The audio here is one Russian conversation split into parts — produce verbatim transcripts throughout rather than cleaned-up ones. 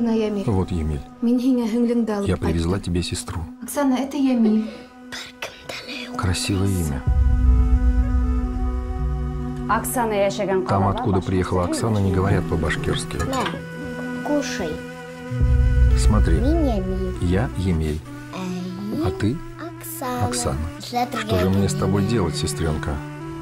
Вот Емель. Я привезла тебе сестру. Оксана, это Емель. Красивое имя. Оксана, Там, откуда приехала Оксана, не говорят по-башкирски. Кушай. Смотри, Меня я Емель, а ты Оксана. Оксана. Что же мне с тобой делать, сестренка?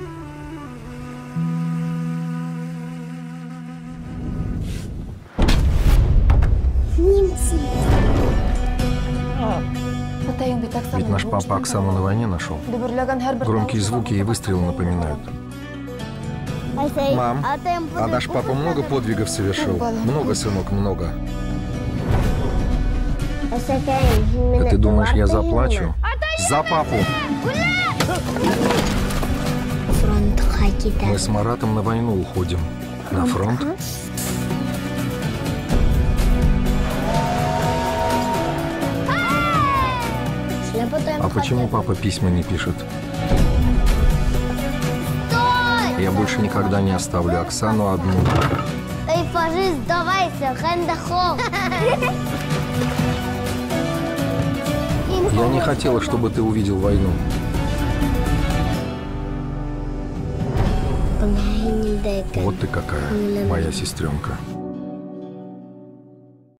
Ведь наш папа Оксану на войне нашел. Громкие звуки и выстрелы напоминают. Мам, а наш папа много подвигов совершил? Много, сынок, много. А ты думаешь, я заплачу? За папу! Мы с Маратом на войну уходим. На фронт? А почему папа письма не пишет? Я больше никогда не оставлю Оксану одну. Эй, фашист, сдавайся, Хендахов! Я не хотела, чтобы ты увидел войну. Вот ты какая, моя сестренка.